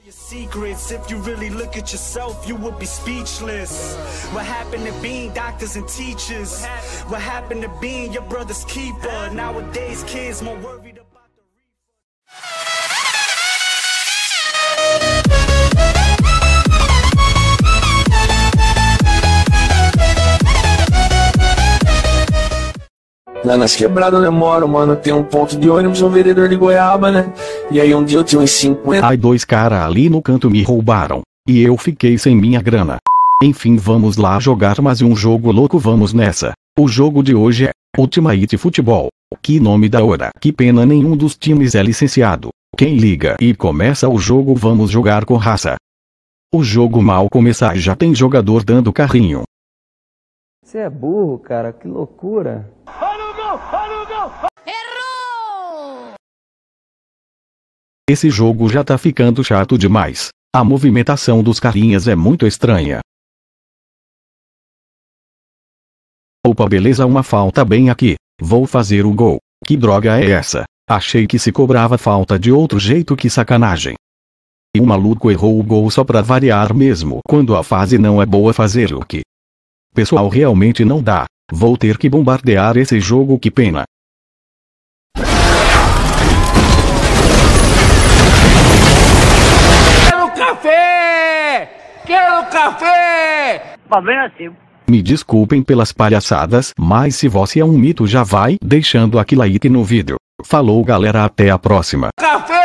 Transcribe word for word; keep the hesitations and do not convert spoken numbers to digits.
Secrets, if you really look at yourself, you would be speechless. What happened to being doctors and teachers? What happened to being your brother's keeper? Nowadays, kids more worried about Lá nas quebradas onde eu moro, mano, tem um ponto de ônibus, um vendedor de goiaba, né? E aí um dia eu tinha uns cinquenta... Ai, dois caras ali no canto me roubaram. E eu fiquei sem minha grana. Enfim, vamos lá jogar mais um jogo louco, vamos nessa. O jogo de hoje é Ultimate Futebol. Que nome da hora. Que pena, nenhum dos times é licenciado. Quem liga e começa o jogo, vamos jogar com raça. O jogo mal começar já tem jogador dando carrinho. Você é burro, cara, que loucura. Errou! Esse jogo já tá ficando chato demais. A movimentação dos carinhas é muito estranha. Opa, beleza, uma falta bem aqui. Vou fazer o gol. Que droga é essa? Achei que se cobrava falta de outro jeito, que sacanagem. E o maluco errou o gol só pra variar mesmo. Quando a fase não é boa, fazer o que? Pessoal, realmente não dá. Vou ter que bombardear esse jogo, que pena. Quero café! Quero café! Tá bem assim. Me desculpem pelas palhaçadas, mas se você é um mito, já vai deixando aquele like no vídeo. Falou, galera, até a próxima. Café!